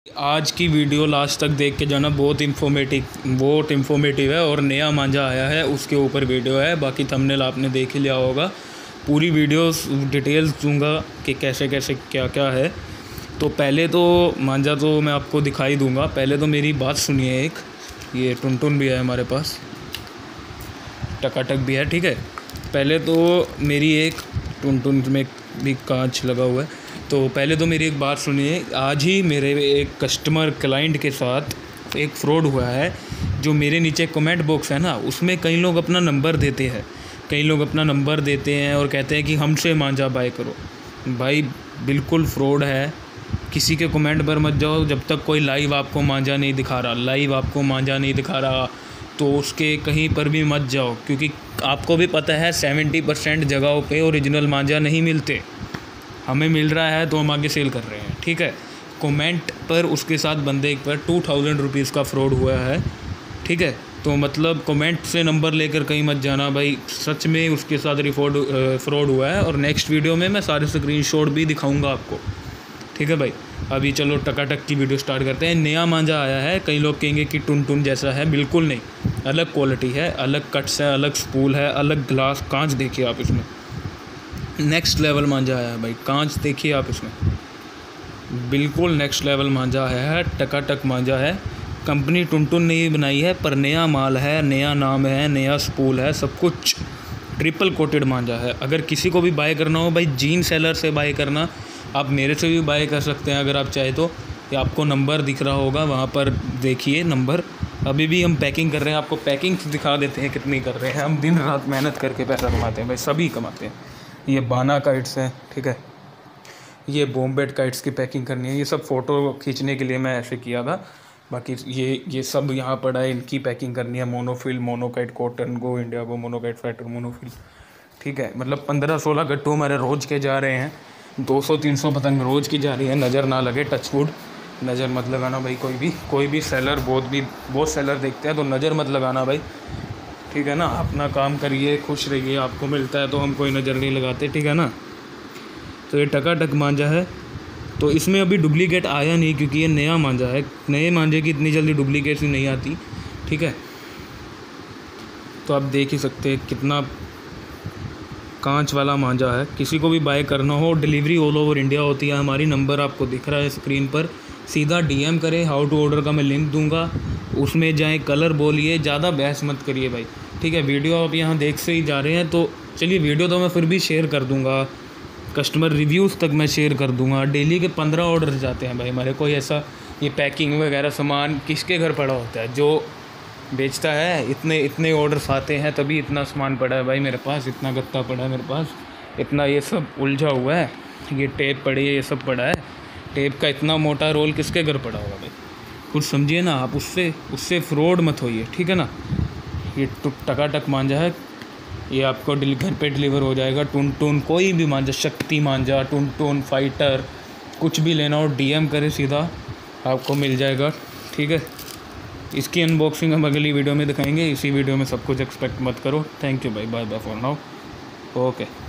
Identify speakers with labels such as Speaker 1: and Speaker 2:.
Speaker 1: आज की video last तक देख के जाना, बहुत इन्फॉर्मेटिव है और नया मांझा आया है उसके ऊपर वीडियो है। बाकी थंबनेल आपने देख ही लिया होगा। पूरी वीडियो डिटेल्स दूंगा कि कैसे कैसे क्या क्या है। तो पहले तो मांझा तो मैं आपको दिखाई दूंगा। पहले तो मेरी बात सुनिए। एक ये टुनटुन भी है हमारे पास, टकाटक भी है, ठीक है। पहले तो मेरी एक टुनटुन में भी कांच लगा हुआ है। तो पहले तो मेरी एक बात सुनिए। आज ही मेरे एक कस्टमर क्लाइंट के साथ एक फ्रॉड हुआ है। जो मेरे नीचे कमेंट बॉक्स है ना, उसमें कई लोग अपना नंबर देते हैं और कहते हैं कि हमसे मांझा बाय करो। भाई बिल्कुल फ्रॉड है। किसी के कमेंट पर मत जाओ जब तक कोई लाइव आपको मांझा नहीं दिखा रहा तो उसके कहीं पर भी मत जाओ, क्योंकि आपको भी पता है 70% जगहों पे ओरिजिनल मांझा नहीं मिलते। हमें मिल रहा है तो हम आगे सेल कर रहे हैं, ठीक है। कमेंट पर उसके साथ बंदे पर 2000 रुपीज़ का फ्रॉड हुआ है, ठीक है। तो मतलब कमेंट से नंबर लेकर कहीं मत जाना भाई, सच में उसके साथ फ्रॉड हुआ है। और नेक्स्ट वीडियो में मैं सारे स्क्रीनशॉट भी दिखाऊंगा आपको, ठीक है भाई। अभी चलो टकाटक की वीडियो स्टार्ट करते हैं। नया मांझा आया है। कई लोग कहेंगे कि टुनटुन जैसा है, बिल्कुल नहीं। अलग क्वालिटी है, अलग कट्स है, अलग स्पूल है, अलग ग्लास कांच देखिए आप इसमें। नेक्स्ट लेवल मांझा आया है भाई। कांच देखिए आप इसमें, बिल्कुल नेक्स्ट लेवल मांझा है। टकाटक मांझा है। कंपनी टुनटुन ने ही बनाई है, पर नया माल है, नया नाम है, नया स्पूल है, सब कुछ ट्रिपल कोटेड मांझा है। अगर किसी को भी बाय करना हो भाई, जीन सेलर से बाय करना, आप मेरे से भी बाय कर सकते हैं अगर आप चाहे तो। ये आपको नंबर दिख रहा होगा, वहाँ पर देखिए नंबर। अभी भी हम पैकिंग कर रहे हैं, आपको पैकिंग दिखा देते हैं कितनी कर रहे हैं। हम दिन रात मेहनत करके पैसा कमाते हैं भाई, सभी कमाते हैं। ये बाना काइट्स हैं, ठीक है। ये बॉम्बेड काइट्स की पैकिंग करनी है। ये सब फ़ोटो खींचने के लिए मैं ऐसे किया था। बाकी ये सब यहाँ पड़ा है, इनकी पैकिंग करनी है। Monofil, monokite, cotton, go India go, monokite fighter, monofil, ठीक है। मतलब 15-16 गट्टू हमारे रोज़ के जा रहे हैं। 200-300 पतंग रोज़ की जा रही है। नज़र ना लगे, टचवुड, नज़र मत लगाना भाई। कोई भी सेलर, बहुत सेलर देखते हैं तो नज़र मत लगाना भाई, ठीक है ना। अपना काम करिए, खुश रहिए। आपको मिलता है तो हम कोई नज़र नहीं लगाते, ठीक है ना। तो ये टकाटक मांझा है। तो इसमें अभी डुप्लीकेट आया नहीं, क्योंकि ये नया मांझा है। नए मांझे की इतनी जल्दी डुप्लीकेट नहीं आती, ठीक है। तो आप देख ही सकते हैं कितना कांच वाला मांझा है। किसी को भी बाय करना हो, डिलीवरी ऑल ओवर इंडिया होती है हमारी। नंबर आपको दिख रहा है स्क्रीन पर, सीधा डीएम करें। हाउ टू ऑर्डर का मैं लिंक दूंगा, उसमें जाएं, कलर बोलिए, ज़्यादा बहस मत करिए भाई, ठीक है। वीडियो आप यहाँ देख से ही जा रहे हैं, तो चलिए वीडियो तो मैं फिर भी शेयर कर दूंगा। कस्टमर रिव्यूज़ तक मैं शेयर कर दूंगा। डेली के 15 ऑर्डर जाते हैं भाई हमारे। कोई ऐसा ये पैकिंग वगैरह सामान किसके घर पड़ा होता है? जो बेचता है। इतने ऑर्डर्स आते हैं तभी इतना सामान पड़ा है भाई मेरे पास, इतना गत्ता पड़ा है मेरे पास, इतना ये सब उलझा हुआ है, ये टेप पड़ी है, ये सब पड़ा है। टेप का इतना मोटा रोल किसके घर पड़ा होगा भाई? कुछ समझिए ना आप। उससे फ्रॉड मत होइए, ठीक है ना। ये टकाटक मांझा है। ये आपको घर पे डिलीवर हो जाएगा। टुनटुन, कोई भी मांझा, शक्ति मांझा, टुनटुन, फाइटर, कुछ भी लेना हो डीएम करें, सीधा आपको मिल जाएगा, ठीक है। इसकी अनबॉक्सिंग हम अगली वीडियो में दिखाएंगे। इसी वीडियो में सब कुछ एक्सपेक्ट मत करो। थैंक यू भाई, bye bye for now, okay.